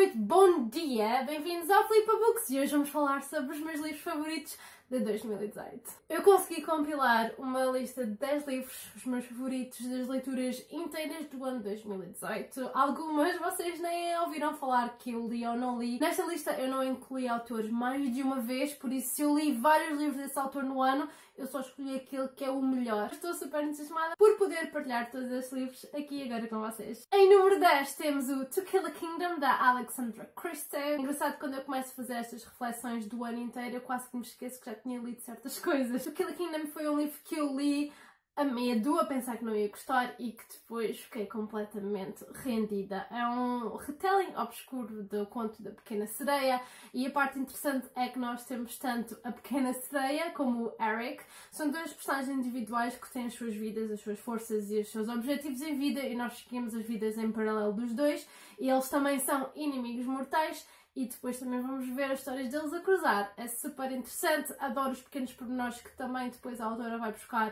noite, bom dia! Bem-vindos ao Flipa Books e hoje vamos falar sobre os meus livros favoritos de 2018. Eu consegui compilar uma lista de 10 livros, os meus favoritos das leituras inteiras do ano 2018. Algumas vocês nem ouviram falar que eu li ou não li. Nesta lista eu não incluí autores mais de uma vez, por isso se eu li vários livros desse autor no ano, eu só escolhi aquele que é o melhor. Estou super entusiasmada por poder partilhar todos estes livros aqui e agora com vocês. Em número 10 temos o To Kill a Kingdom, da Alexandra Christie. Engraçado, quando eu começo a fazer estas reflexões do ano inteiro, eu quase que me esqueço que já tinha lido certas coisas. To Kill a Kingdom foi um livro que eu li a medo, a pensar que não ia gostar e que depois fiquei completamente rendida. É um retelling obscuro do conto da Pequena Sereia e a parte interessante é que nós temos tanto a Pequena Sereia como o Eric. São dois personagens individuais que têm as suas vidas, as suas forças e os seus objetivos em vida e nós seguimos as vidas em paralelo dos dois e eles também são inimigos mortais. E depois também vamos ver as histórias deles a cruzar. É super interessante, adoro os pequenos pormenores que também depois a autora vai buscar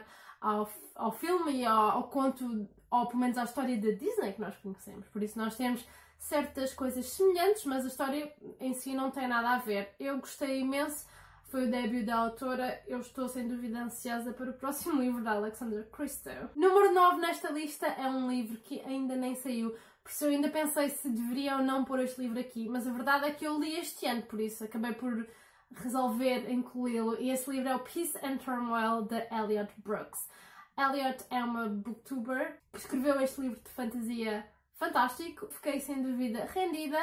ao filme e ao conto, ou pelo menos à história da Disney que nós conhecemos. Por isso nós temos certas coisas semelhantes, mas a história em si não tem nada a ver. Eu gostei imenso, foi o debut da autora, eu estou sem dúvida ansiosa para o próximo livro da Alexandra Christie. Número 9 nesta lista é um livro que ainda nem saiu, por isso eu ainda pensei se deveria ou não pôr este livro aqui, mas a verdade é que eu li este ano, por isso acabei por resolver incluí-lo, e esse livro é o Peace and Turmoil, de Eliot Brooks. Eliot é uma booktuber que escreveu este livro de fantasia fantástico, fiquei sem dúvida rendida,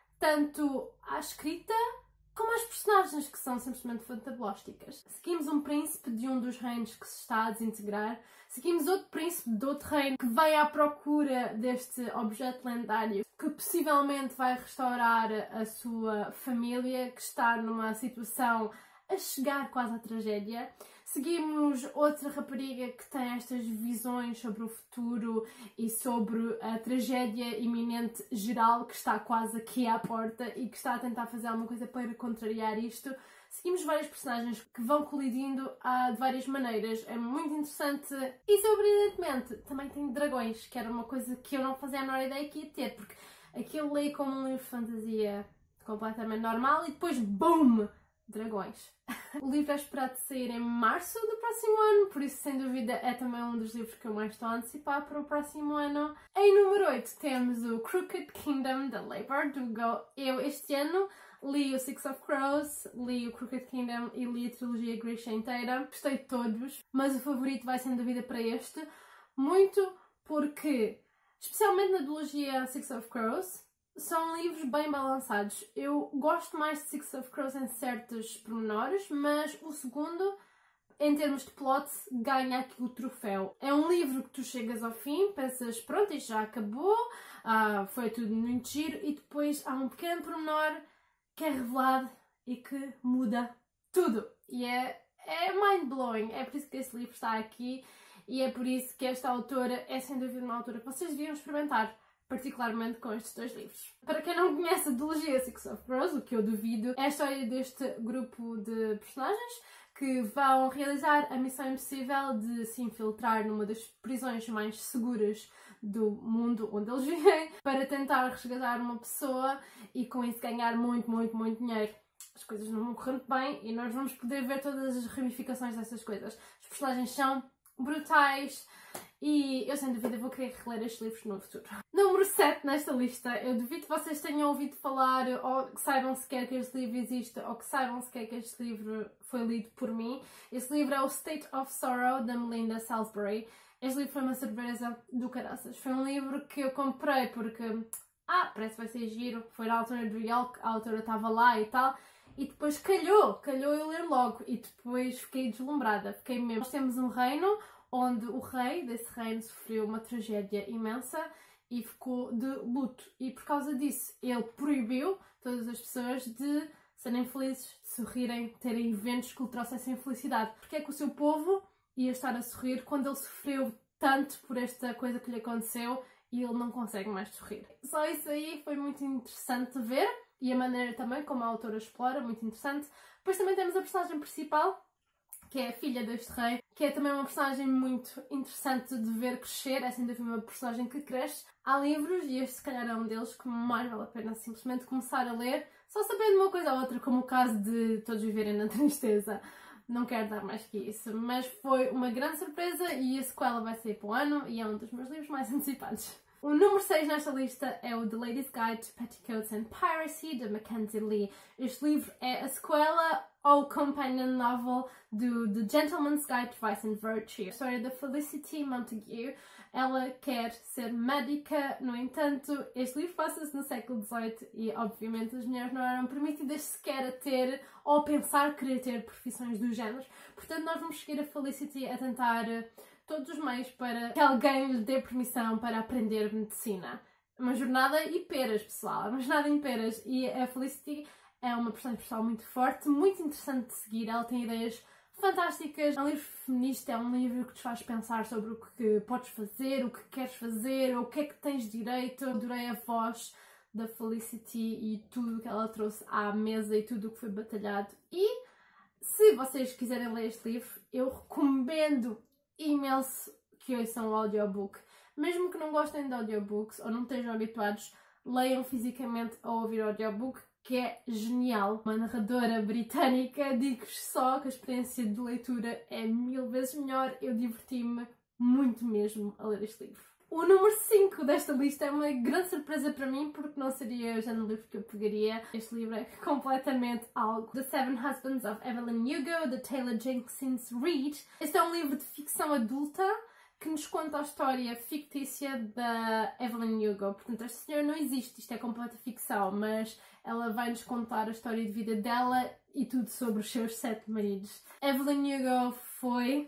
tanto à escrita como às personagens, que são simplesmente fantabulosticas. Seguimos um príncipe de um dos reinos que se está a desintegrar, seguimos outro príncipe de outro reino que vai à procura deste objeto lendário que possivelmente vai restaurar a sua família, que está numa situação a chegar quase à tragédia. Seguimos outra rapariga que tem estas visões sobre o futuro e sobre a tragédia iminente geral que está quase aqui à porta e que está a tentar fazer alguma coisa para contrariar isto. Seguimos vários personagens que vão colidindo de várias maneiras. É muito interessante e, surpreendentemente, também tem dragões, que era uma coisa que eu não fazia a menor ideia que ia ter, porque aquilo leio como um livro de fantasia completamente normal e depois, BOOM! Dragões. O livro é esperado sair em março do próximo ano, por isso sem dúvida é também um dos livros que eu mais estou a antecipar para o próximo ano. Em número 8 temos o Crooked Kingdom, da Leigh Bardugo. Eu este ano li o Six of Crows, li o Crooked Kingdom e li a trilogia Grisha inteira. Gostei de todos, mas o favorito vai sem dúvida para este. Muito porque, especialmente na trilogia Six of Crows, são livros bem balançados. Eu gosto mais de Six of Crows em certos pormenores, mas o segundo, em termos de plot, ganha aqui o troféu. É um livro que tu chegas ao fim, pensas, pronto, isto já acabou, foi tudo muito giro, e depois há um pequeno pormenor que é revelado e que muda tudo. E é mind-blowing. É por isso que este livro está aqui e é por isso que esta autora é sem dúvida uma autora que vocês deviam experimentar, particularmente com estes dois livros. Para quem não conhece a trilogia Six of Crows, o que eu duvido, é a história deste grupo de personagens que vão realizar a missão impossível de se infiltrar numa das prisões mais seguras do mundo onde eles vivem para tentar resgatar uma pessoa e com isso ganhar muito, muito, muito dinheiro. As coisas não vão correr muito bem e nós vamos poder ver todas as ramificações dessas coisas. Os personagens são brutais e eu sem dúvida vou querer reler estes livros no futuro. Número 7 nesta lista, eu duvido que vocês tenham ouvido falar ou que saibam sequer que este livro existe ou que saibam sequer que este livro foi lido por mim. Este livro é o State of Sorrow, da Melinda Salisbury. Este livro foi uma surpresa do caraças. Foi um livro que eu comprei porque, parece que vai ser giro, foi na altura do Yelp, a autora estava lá e tal. E depois calhou eu ler logo e depois fiquei deslumbrada, fiquei mesmo. Nós temos um reino onde o rei desse reino sofreu uma tragédia imensa e ficou de luto. E por causa disso ele proibiu todas as pessoas de serem felizes, de sorrirem, terem eventos que lhe trouxessem felicidade. Porque é que o seu povo ia estar a sorrir quando ele sofreu tanto por esta coisa que lhe aconteceu e ele não consegue mais sorrir? Só isso aí foi muito interessante de ver. E a maneira também como a autora explora, muito interessante. Depois também temos a personagem principal, que é a filha deste rei, que é também uma personagem muito interessante de ver crescer, é sem dúvida uma personagem que cresce. Há livros, e este se calhar é um deles, que mais vale a pena simplesmente começar a ler, só sabendo uma coisa ou outra, como o caso de Todos Viverem na Tristeza. Não quero dar mais que isso, mas foi uma grande surpresa e a sequela vai sair para o ano e é um dos meus livros mais antecipados. O número 6 nesta lista é o The Ladies Guide to Petticoats and Piracy, de Mackenzie Lee. Este livro é a sequela ao companion novel do The Gentleman's Guide to Vice and Virtue. A história da Felicity Montague. Ela quer ser médica, no entanto, este livro passa-se no século XVIII e, obviamente, as mulheres não eram permitidas sequer a ter ou a pensar querer ter profissões do género. Portanto, nós vamos seguir a Felicity a tentar todos os meios para que alguém lhe dê permissão para aprender medicina. Uma jornada e peras, pessoal. Uma jornada em peras. E a Felicity é uma personagem pessoal muito forte, muito interessante de seguir. Ela tem ideias fantásticas. É um livro feminista, é um livro que te faz pensar sobre o que podes fazer, o que queres fazer, ou o que é que tens direito. Adorei a voz da Felicity e tudo o que ela trouxe à mesa e tudo o que foi batalhado. E se vocês quiserem ler este livro, eu recomendo imenso que ouçam o audiobook. Mesmo que não gostem de audiobooks ou não estejam habituados, leiam fisicamente a ouvir o audiobook, que é genial. Uma narradora britânica, digo-vos só que a experiência de leitura é 1000 vezes melhor. Eu diverti-me muito mesmo a ler este livro. O número 5 desta lista é uma grande surpresa para mim, porque não seria o género de livro que eu pegaria. Este livro é completamente algo. The Seven Husbands of Evelyn Hugo, de Taylor Jenkins Reid. Este é um livro de ficção adulta que nos conta a história fictícia da Evelyn Hugo. Portanto, esta senhora não existe, isto é completa ficção, mas ela vai-nos contar a história de vida dela e tudo sobre os seus 7 maridos. Evelyn Hugo foi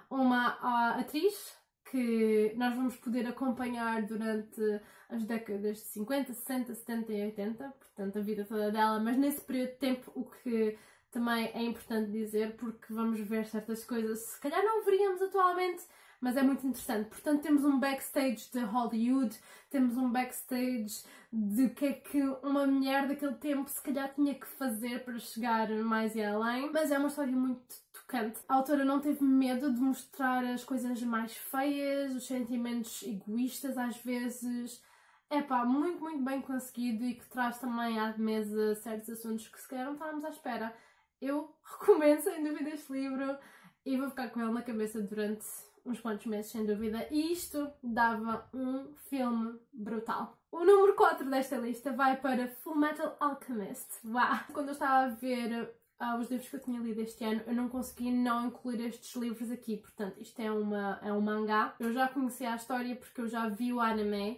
uma atriz que nós vamos poder acompanhar durante as décadas de 50, 60, 70 e 80, portanto a vida toda dela, mas nesse período de tempo o que também é importante dizer, porque vamos ver certas coisas se calhar não veríamos atualmente, mas é muito interessante. Portanto, temos um backstage de Hollywood, temos um backstage de o que é que uma mulher daquele tempo se calhar tinha que fazer para chegar mais e além, mas é uma história muito tocante. A autora não teve medo de mostrar as coisas mais feias, os sentimentos egoístas às vezes. É pá, muito, muito bem conseguido e que traz também à mesa certos assuntos que se calhar não estávamos à espera. Eu recomendo sem dúvida este livro e vou ficar com ele na cabeça durante uns quantos meses, sem dúvida, e isto dava um filme brutal. O número 4 desta lista vai para Fullmetal Alchemist. Uau! Quando eu estava a ver os livros que eu tinha lido este ano, eu não consegui não incluir estes livros aqui, portanto, isto é um mangá. Eu já conhecia a história porque eu já vi o anime,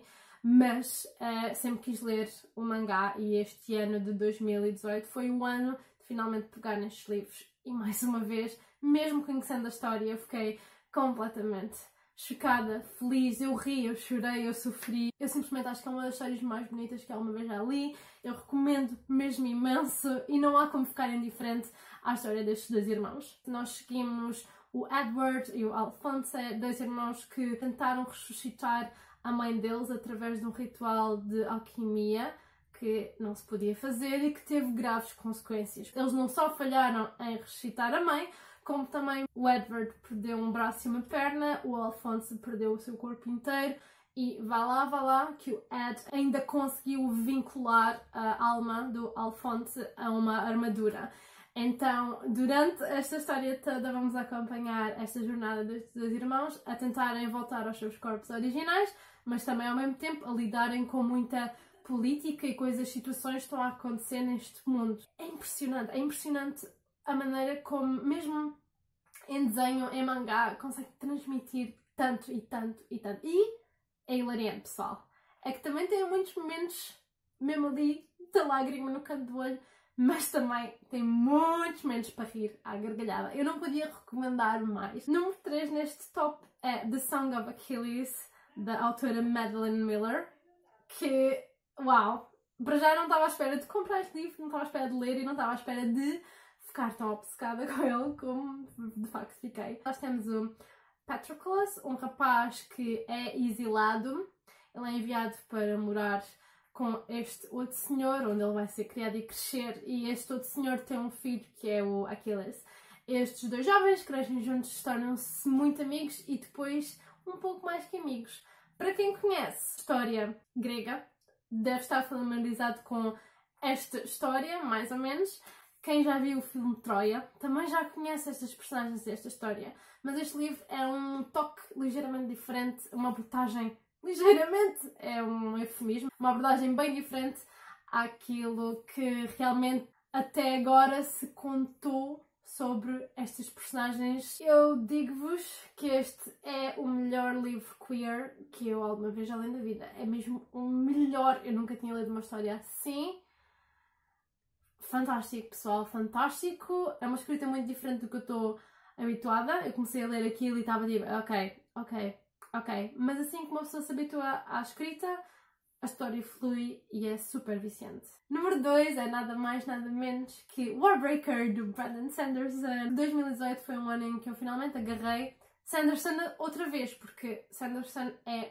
mas sempre quis ler o mangá e este ano de 2018 foi o ano de finalmente pegar nestes livros. E mais uma vez, mesmo conhecendo a história, eu fiquei completamente chocada, feliz, eu ri, eu chorei, eu sofri. Eu simplesmente acho que é uma das histórias mais bonitas que alguma vez já li. Eu recomendo mesmo imenso e não há como ficar indiferente à história destes dois irmãos. Nós seguimos o Edward e o Alphonse, dois irmãos que tentaram ressuscitar a mãe deles através de um ritual de alquimia que não se podia fazer e que teve graves consequências. Eles não só falharam em ressuscitar a mãe, como também o Edward perdeu um braço e uma perna, o Alphonse perdeu o seu corpo inteiro e vá lá que o Ed ainda conseguiu vincular a alma do Alphonse a uma armadura. Então, durante esta história toda vamos acompanhar esta jornada destes dois irmãos a tentarem voltar aos seus corpos originais, mas também ao mesmo tempo a lidarem com muita política e coisas, situações que estão a acontecer neste mundo. É impressionante a maneira como, mesmo em desenho, em mangá, consegue transmitir tanto e tanto e tanto. E é hilariante, pessoal. É que também tem muitos momentos, mesmo ali, da lágrima no canto do olho, mas também tem muitos momentos para rir à gargalhada. Eu não podia recomendar mais. Número 3 neste top é The Song of Achilles, da autora Madeline Miller, que, uau! Para já não estava à espera de comprar este livro, não estava à espera de ler e não estava à espera de ficar tão obcecada com ele como de facto fiquei. Nós temos o Patroclus, um rapaz que é exilado. Ele é enviado para morar com este outro senhor, onde ele vai ser criado e crescer, e este outro senhor tem um filho que é o Achilles. Estes dois jovens crescem juntos, tornam-se muito amigos e depois um pouco mais que amigos. Para quem conhece história grega, deve estar familiarizado com esta história, mais ou menos. Quem já viu o filme Troia também já conhece estas personagens desta história. Mas este livro é um toque ligeiramente diferente, uma abordagem ligeiramente, é um eufemismo, uma abordagem bem diferente àquilo que realmente até agora se contou sobre estas personagens. Eu digo-vos que este é o melhor livro queer que eu alguma vez já li na vida. É mesmo o melhor. Eu nunca tinha lido uma história assim. Fantástico, pessoal, fantástico. É uma escrita muito diferente do que eu estou habituada. Eu comecei a ler aquilo e estava tipo, ok. Mas assim que uma pessoa se habitua à escrita, a história flui e é super viciante. Número 2 é nada mais, nada menos que Warbreaker, do Brandon Sanderson. 2018 foi um ano em que eu finalmente agarrei Sanderson outra vez, porque Sanderson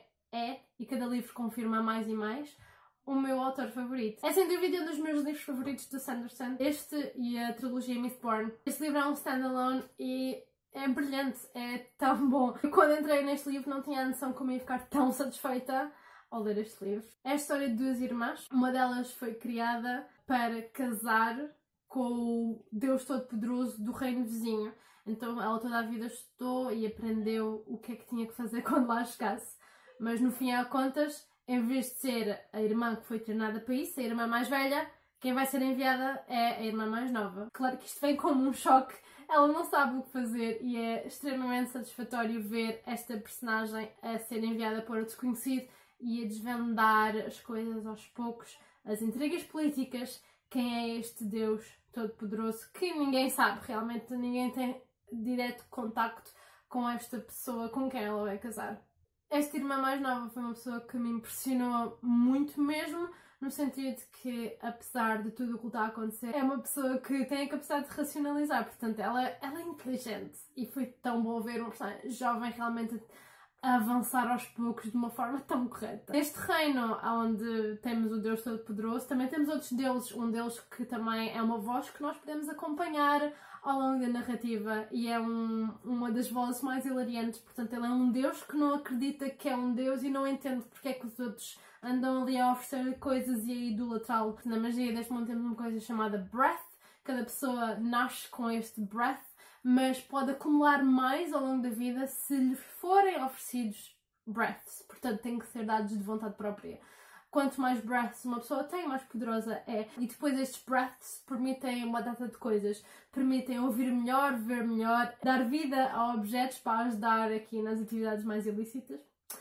é, e cada livro confirma mais e mais, o meu autor favorito. É sem dúvida um dos meus livros favoritos de Sanderson. Este e a trilogia Mistborn. Este livro é um standalone e é brilhante, é tão bom. Eu, quando entrei neste livro, não tinha a noção como ia ficar tão satisfeita ao ler este livro. É a história de duas irmãs. Uma delas foi criada para casar com o Deus Todo-Poderoso do reino vizinho. Então ela toda a vida estudou e aprendeu o que é que tinha que fazer quando lá chegasse. Mas no fim das contas, em vez de ser a irmã que foi treinada para isso, a irmã mais velha, quem vai ser enviada é a irmã mais nova. Claro que isto vem como um choque. Ela não sabe o que fazer e é extremamente satisfatório ver esta personagem a ser enviada para o desconhecido e a desvendar as coisas aos poucos, as intrigas políticas, quem é este Deus Todo-Poderoso que ninguém sabe, realmente ninguém tem direto contacto com esta pessoa com quem ela vai casar. Esta irmã mais nova foi uma pessoa que me impressionou muito mesmo, no sentido de que, apesar de tudo o que está a acontecer, é uma pessoa que tem a capacidade de racionalizar, portanto ela é inteligente e foi tão bom ver uma personagem jovem realmente a avançar aos poucos de uma forma tão correta. Neste reino onde temos o Deus Todo-Poderoso, também temos outros deuses, um deles que também é uma voz que nós podemos acompanhar ao longo da narrativa e é uma das vozes mais hilariantes, portanto ele é um Deus que não acredita que é um Deus e não entende porque é que os outros andam ali a oferecer coisas e a idolatrá-lo. Na magia deste mundo temos uma coisa chamada breath, cada pessoa nasce com este breath, mas pode acumular mais ao longo da vida se lhe forem oferecidos breaths, portanto têm que ser dados de vontade própria. Quanto mais breaths uma pessoa tem, mais poderosa é. E depois estes breaths permitem uma data de coisas. Permitem ouvir melhor, ver melhor, dar vida a objetos para ajudar aqui nas atividades mais ilícitas.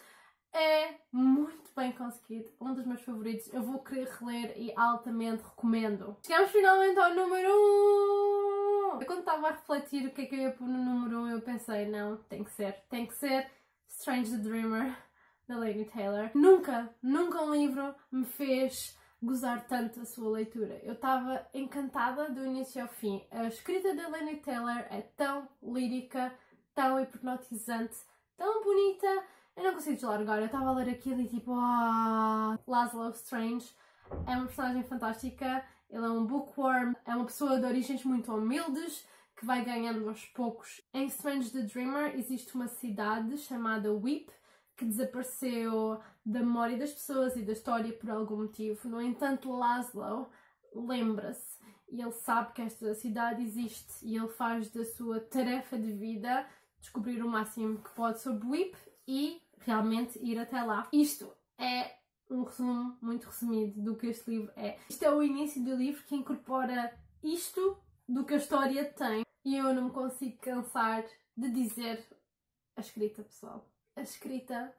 É muito bem conseguido, um dos meus favoritos. Eu vou querer reler e altamente recomendo. Chegamos finalmente ao número 1! Eu, quando estava a refletir o que é que eu ia pôr no número 1, eu pensei, não, tem que ser Strange the Dreamer, da Laini Taylor. Nunca um livro me fez gozar tanto a sua leitura. Eu estava encantada do início ao fim. A escrita da Laini Taylor é tão lírica, tão hipnotizante, tão bonita. Eu não consigo deslargar. Eu estava a ler aquilo e tipo, Laszlo Strange é uma personagem fantástica. Ele é um bookworm, é uma pessoa de origens muito humildes, que vai ganhando aos poucos. Em Strange the Dreamer existe uma cidade chamada Weep, que desapareceu da memória das pessoas e da história por algum motivo. No entanto, Laszlo lembra-se e ele sabe que esta cidade existe e ele faz da sua tarefa de vida descobrir o máximo que pode sobre Weep e realmente ir até lá. Isto é um resumo muito resumido do que este livro é. Isto é o início do livro que incorpora isto do que a história tem e eu não me consigo cansar de dizer a escrita, pessoal. A escrita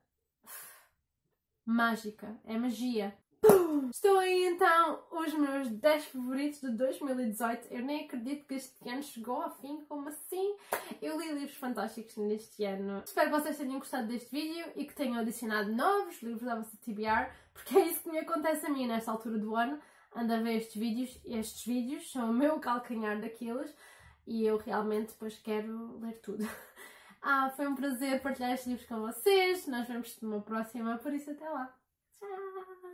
mágica, é magia. Estou aí então os meus 10 favoritos de 2018. Eu nem acredito que este ano chegou ao fim, como assim? Eu li livros fantásticos neste ano. Espero que vocês tenham gostado deste vídeo e que tenham adicionado novos livros à vossa TBR, porque é isso que me acontece a mim nesta altura do ano. Ando a ver estes vídeos são o meu calcanhar daqueles e eu realmente depois quero ler tudo. Foi um prazer partilhar estes livros com vocês. Nós vemos-nos numa próxima, por isso até lá. Tchau!